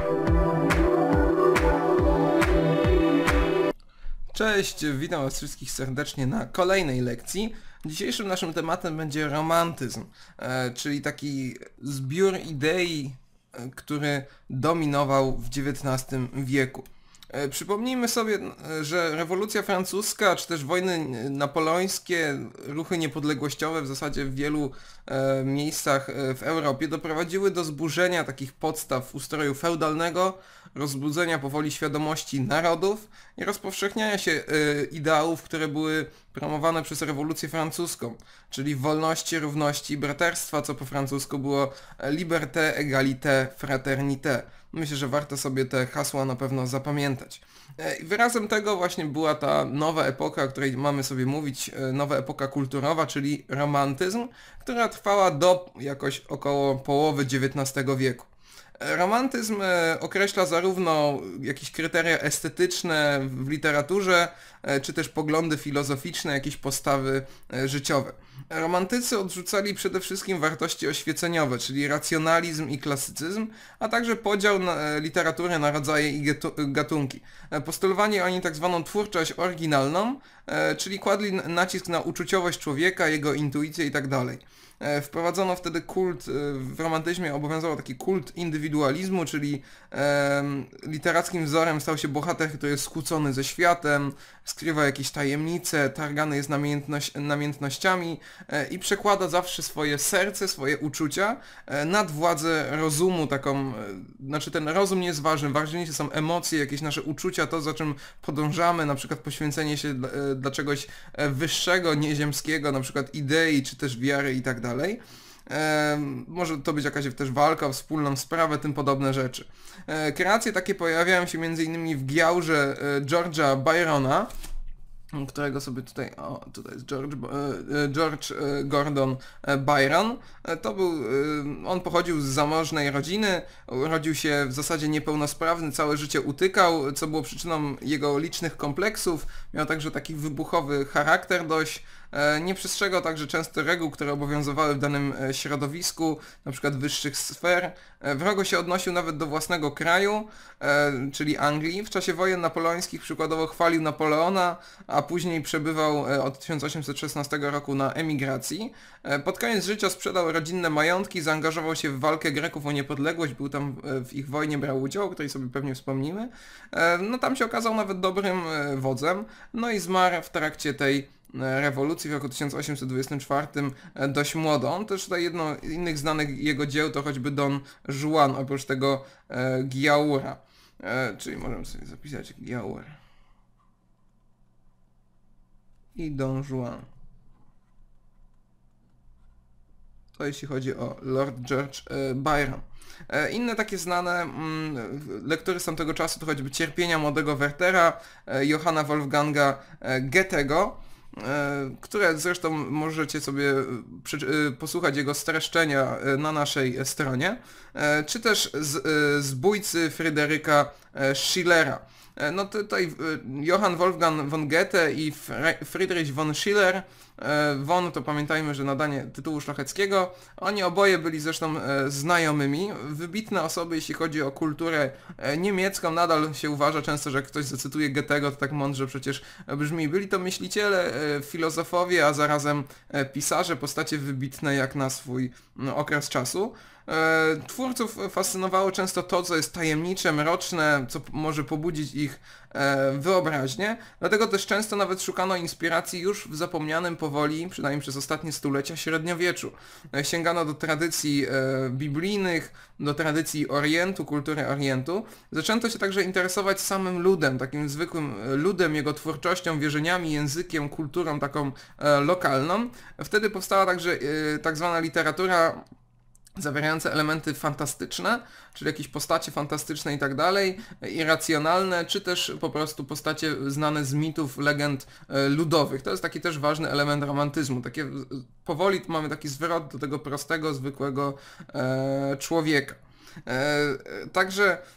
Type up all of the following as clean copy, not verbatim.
Cześć, witam was wszystkich serdecznie na kolejnej lekcji. Dzisiejszym naszym tematem będzie romantyzm, czyli taki zbiór idei, który dominował w XIX wieku. Przypomnijmy sobie, że rewolucja francuska, czy też wojny napoleońskie, ruchy niepodległościowe w zasadzie w wielu miejscach w Europie doprowadziły do zburzenia takich podstaw ustroju feudalnego, rozbudzenia powoli świadomości narodów i rozpowszechniania się ideałów, które były promowane przez rewolucję francuską, czyli wolności, równości i braterstwa, co po francusku było liberté, égalité, fraternité. Myślę, że warto sobie te hasła na pewno zapamiętać. Wyrazem tego właśnie była ta nowa epoka, o której mamy sobie mówić, nowa epoka kulturowa, czyli romantyzm, która trwała do jakoś około połowy XIX wieku. Romantyzm określa zarówno jakieś kryteria estetyczne w literaturze, czy też poglądy filozoficzne, jakieś postawy życiowe. Romantycy odrzucali przede wszystkim wartości oświeceniowe, czyli racjonalizm i klasycyzm, a także podział literatury na rodzaje i gatunki. Postulowali oni tak zwaną twórczość oryginalną, czyli kładli nacisk na uczuciowość człowieka, jego intuicję itd. Wprowadzono wtedy kult, w romantyzmie obowiązywał taki kult indywidualizmu, czyli literackim wzorem stał się bohater, który jest skłócony ze światem, skrywa jakieś tajemnice, targany jest namiętnościami i przekłada zawsze swoje serce, swoje uczucia nad władzę rozumu, taką, znaczy ten rozum nie jest ważny, ważniejsze są emocje, jakieś nasze uczucia, to za czym podążamy, na przykład poświęcenie się dla czegoś wyższego, nieziemskiego, na przykład idei, czy też wiary i tak dalej. Może to być jakaś też walka o wspólną sprawę, tym podobne rzeczy. Kreacje takie pojawiają się m.in. w Giaurze George'a Byrona, którego sobie tutaj, tutaj jest George Gordon Byron. On pochodził z zamożnej rodziny, urodził się w zasadzie niepełnosprawny, całe życie utykał, co było przyczyną jego licznych kompleksów. Miał także taki wybuchowy charakter dość. Nie przestrzegał także często reguł, które obowiązywały w danym środowisku, na przykład wyższych sfer. Wrogo się odnosił nawet do własnego kraju, czyli Anglii. W czasie wojen napoleońskich przykładowo chwalił Napoleona, a później przebywał od 1816 roku na emigracji. Pod koniec życia sprzedał rodzinne majątki, zaangażował się w walkę Greków o niepodległość, był tam w ich wojnie, brał udział, o której sobie pewnie wspomnimy. No tam się okazał nawet dobrym wodzem, no i zmarł w trakcie tej rewolucji w roku 1824 dość młodo. On też tutaj jedno z innych znanych jego dzieł to choćby Don Juan, oprócz tego Giaura. Czyli możemy sobie zapisać Giaur i Don Juan. To jeśli chodzi o Lord George Byron. Inne takie znane lektury z tamtego czasu to choćby Cierpienia młodego Wertera, Johanna Wolfganga Goethego, które zresztą możecie sobie posłuchać jego streszczenia na naszej stronie, czy też Zbójcy Fryderyka Schillera. No tutaj Johann Wolfgang von Goethe i Friedrich von Schiller, von to pamiętajmy, że nadanie tytułu szlacheckiego, oni oboje byli zresztą znajomymi, wybitne osoby jeśli chodzi o kulturę niemiecką, nadal się uważa często, że jak ktoś zacytuje Goethego, to tak mądrze przecież brzmi. Byli to myśliciele, filozofowie, a zarazem pisarze, postacie wybitne jak na swój okres czasu. Twórców fascynowało często to, co jest tajemnicze, mroczne, co może pobudzić ich wyobraźnię, dlatego też często nawet szukano inspiracji już w zapomnianym powoli, przynajmniej przez ostatnie stulecia, średniowieczu. Sięgano do tradycji biblijnych, do tradycji Orientu, kultury Orientu. Zaczęto się także interesować samym ludem, takim zwykłym ludem, jego twórczością, wierzeniami, językiem, kulturą taką lokalną. Wtedy powstała także tak zwana literatura zawierające elementy fantastyczne, czyli jakieś postacie fantastyczne i tak dalej, irracjonalne, czy też po prostu postacie znane z mitów, legend ludowych. To jest taki też ważny element romantyzmu. Takie, powoli mamy taki zwrot do tego prostego, zwykłego człowieka. Także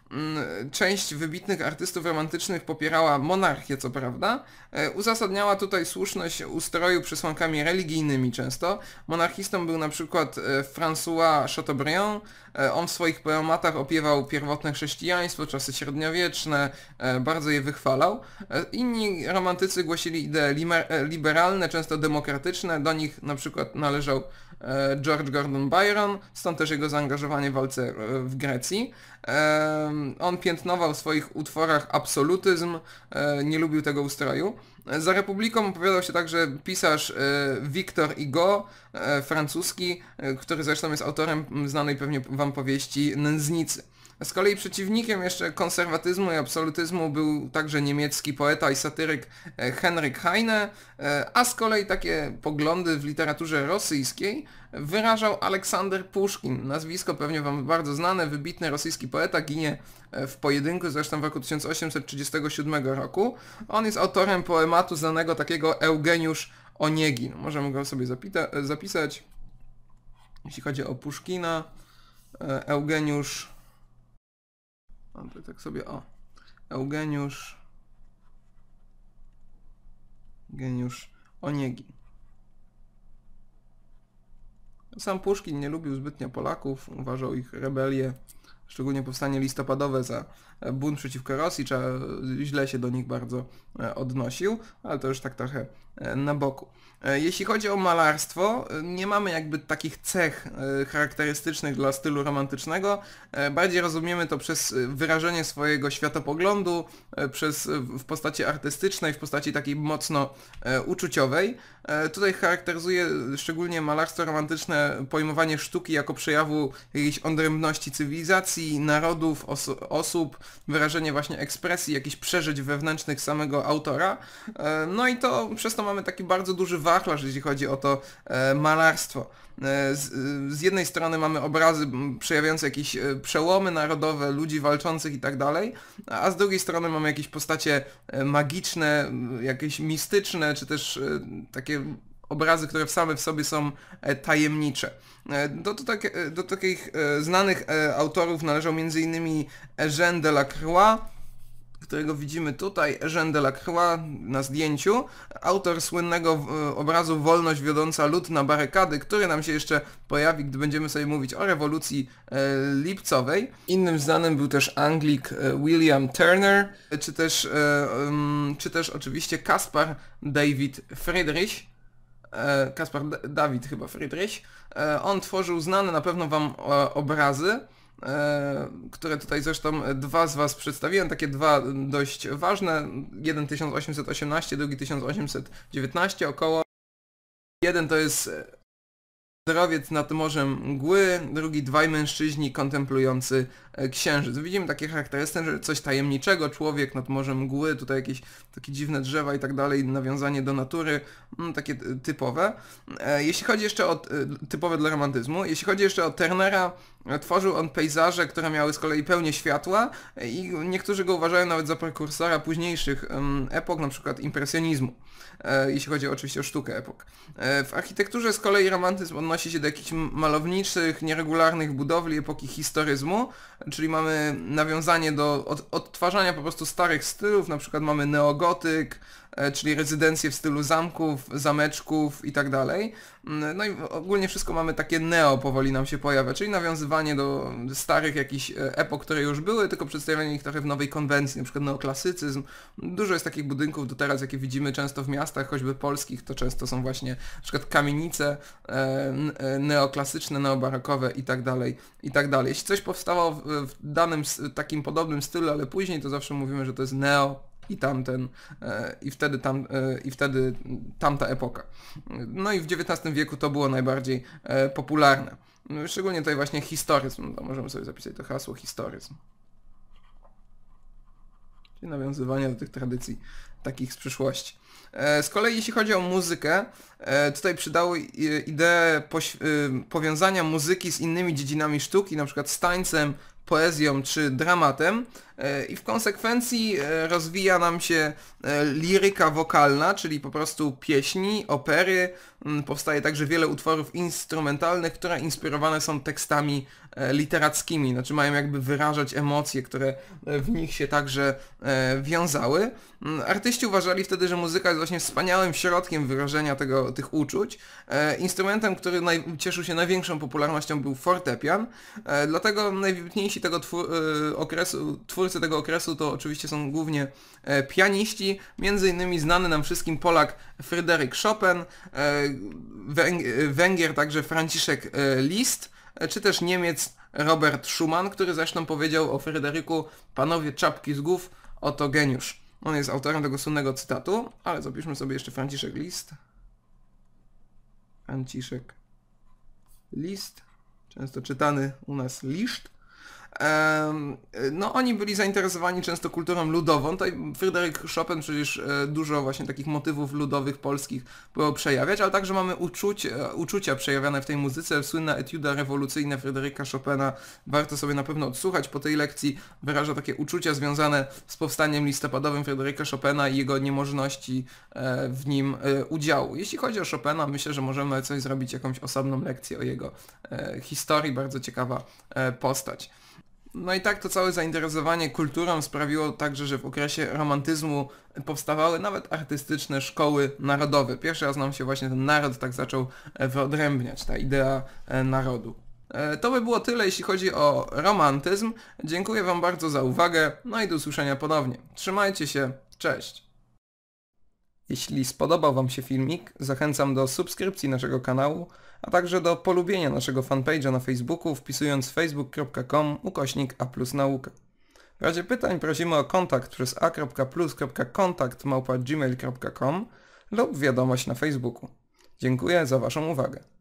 Część wybitnych artystów romantycznych popierała monarchię, co prawda. Uzasadniała tutaj słuszność ustroju przesłankami religijnymi często. Monarchistą był na przykład François Chateaubriand. On w swoich poematach opiewał pierwotne chrześcijaństwo, czasy średniowieczne, bardzo je wychwalał. Inni romantycy głosili idee liberalne, często demokratyczne. Do nich na przykład należał George Gordon Byron, stąd też jego zaangażowanie w walce w Grecji. On piętnował w swoich utworach absolutyzm, nie lubił tego ustroju. Za Republiką opowiadał się także pisarz Victor Hugo, francuski, który zresztą jest autorem znanej pewnie wam powieści Nędznicy. Z kolei przeciwnikiem jeszcze konserwatyzmu i absolutyzmu był także niemiecki poeta i satyryk Henryk Heine, a z kolei takie poglądy w literaturze rosyjskiej wyrażał Aleksander Puszkin. Nazwisko pewnie wam bardzo znane, wybitny rosyjski poeta, ginie w pojedynku zresztą w roku 1837 roku. On jest autorem poematu znanego takiego Eugeniusz Oniegin. Możemy go sobie zapisać. Jeśli chodzi o Puszkina, Eugeniusz... tak sobie, Eugeniusz Oniegin. Sam Puszkin nie lubił zbytnio Polaków, uważał ich rebelię, szczególnie powstanie listopadowe za bunt przeciwko Rosji, źle się do nich bardzo odnosił, ale to już tak trochę na boku. Jeśli chodzi o malarstwo, nie mamy jakby takich cech charakterystycznych dla stylu romantycznego, bardziej rozumiemy to przez wyrażenie swojego światopoglądu, w postaci artystycznej, w postaci takiej mocno uczuciowej. Tutaj charakteryzuje szczególnie malarstwo romantyczne pojmowanie sztuki jako przejawu jakiejś odrębności cywilizacji, narodów, osób, wyrażenie właśnie ekspresji, jakichś przeżyć wewnętrznych samego autora. No i przez to mamy taki bardzo duży wachlarz, jeśli chodzi o to malarstwo. Z jednej strony mamy obrazy przejawiające jakieś przełomy narodowe, ludzi walczących i tak dalej, a z drugiej strony mamy jakieś postacie magiczne, jakieś mistyczne, czy też takie obrazy, które same w sobie są tajemnicze. Do takich znanych autorów należał m.in. Eugène Delacroix, którego widzimy tutaj, Eugène Delacroix na zdjęciu, autor słynnego obrazu Wolność wiodąca lud na barykady, który nam się jeszcze pojawi, gdy będziemy sobie mówić o rewolucji lipcowej. Innym znanym był też Anglik William Turner, czy też oczywiście Caspar David Friedrich. Caspar David chyba Friedrich. On tworzył znane na pewno wam obrazy, które tutaj zresztą dwa z was przedstawiłem, takie dwa dość ważne, jeden 1818, drugi 1819 około. Jeden to jest Zdrowiec nad morzem mgły, drugi Dwaj mężczyźni kontemplujący księżyc. Widzimy takie charakterystyczne, że coś tajemniczego, człowiek nad morzem mgły, tutaj jakieś takie dziwne drzewa i tak dalej, nawiązanie do natury, takie typowe. Jeśli chodzi jeszcze o typowe dla romantyzmu, jeśli chodzi jeszcze o Turnera, tworzył on pejzaże, które miały z kolei pełnię światła i niektórzy go uważają nawet za prekursora późniejszych epok, na przykład impresjonizmu, jeśli chodzi oczywiście o sztukę epok. W architekturze z kolei romantyzm odnosi się do jakichś malowniczych, nieregularnych budowli epoki historyzmu, czyli mamy nawiązanie do odtwarzania po prostu starych stylów, na przykład mamy neogotyk, czyli rezydencje w stylu zamków, zameczków i tak dalej. No i ogólnie wszystko mamy takie neo powoli nam się pojawia, czyli nawiązywanie do starych jakichś epok, które już były, tylko przedstawianie ich trochę w nowej konwencji, na przykład neoklasycyzm. Dużo jest takich budynków do teraz, jakie widzimy często w miastach, choćby polskich, to często są właśnie na przykład kamienice neoklasyczne, neobarokowe i tak dalej, i tak dalej. Jeśli coś powstało w danym takim podobnym stylu, ale później, to zawsze mówimy, że to jest neo i tamten, i wtedy tamta epoka. No i w XIX wieku to było najbardziej popularne. Szczególnie tutaj właśnie historyzm, to możemy sobie zapisać to hasło historyzm. Czyli nawiązywanie do tych tradycji takich z przyszłości. Z kolei jeśli chodzi o muzykę, tutaj przydały ideę powiązania muzyki z innymi dziedzinami sztuki, na przykład z tańcem, poezją czy dramatem i w konsekwencji rozwija nam się liryka wokalna, czyli po prostu pieśni, opery. Powstaje także wiele utworów instrumentalnych, które inspirowane są tekstami literackimi, znaczy mają jakby wyrażać emocje, które w nich się także wiązały. Artyści uważali wtedy, że muzyka jest właśnie wspaniałym środkiem wyrażenia tych uczuć. Instrumentem, który cieszył się największą popularnością, był fortepian, dlatego najwybitniejsi twórcy tego okresu to oczywiście są głównie pianiści, między innymi znany nam wszystkim Polak Fryderyk Chopin, Węgier także Franciszek Liszt, czy też Niemiec Robert Schumann, który zresztą powiedział o Fryderyku: panowie, czapki z głów, oto geniusz. On jest autorem tego słynnego cytatu, ale zapiszmy sobie jeszcze Franciszek Liszt. Franciszek Liszt, często czytany u nas Liszt. No oni byli zainteresowani często kulturą ludową. Tutaj Fryderyk Chopin przecież dużo właśnie takich motywów ludowych polskich było przejawiać, ale także mamy uczucia przejawiane w tej muzyce. Słynna etiuda rewolucyjna Fryderyka Chopina, warto sobie na pewno odsłuchać po tej lekcji, wyraża takie uczucia związane z powstaniem listopadowym Fryderyka Chopina i jego niemożności w nim udziału. Jeśli chodzi o Chopina, myślę, że możemy coś zrobić, jakąś osobną lekcję o jego historii, bardzo ciekawa postać. No i tak to całe zainteresowanie kulturą sprawiło także, że w okresie romantyzmu powstawały nawet artystyczne szkoły narodowe. Pierwszy raz nam się właśnie ten naród tak zaczął wyodrębniać, ta idea narodu. To by było tyle, jeśli chodzi o romantyzm. Dziękuję Wam bardzo za uwagę, no i do usłyszenia ponownie. Trzymajcie się, cześć! Jeśli spodobał Wam się filmik, zachęcam do subskrypcji naszego kanału, a także do polubienia naszego fanpage'a na Facebooku, wpisując facebook.com/a+nauka. W razie pytań prosimy o kontakt przez a.plus.kontakt@gmail.com lub wiadomość na Facebooku. Dziękuję za Waszą uwagę.